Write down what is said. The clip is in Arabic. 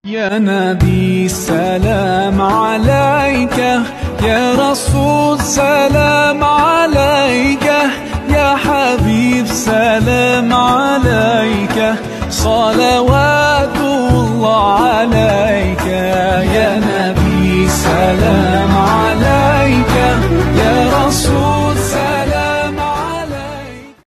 يا نبي سلام عليك، يا رسول سلام عليك، يا حبيب سلام عليك، صلوات الله عليك. يا نبي سلام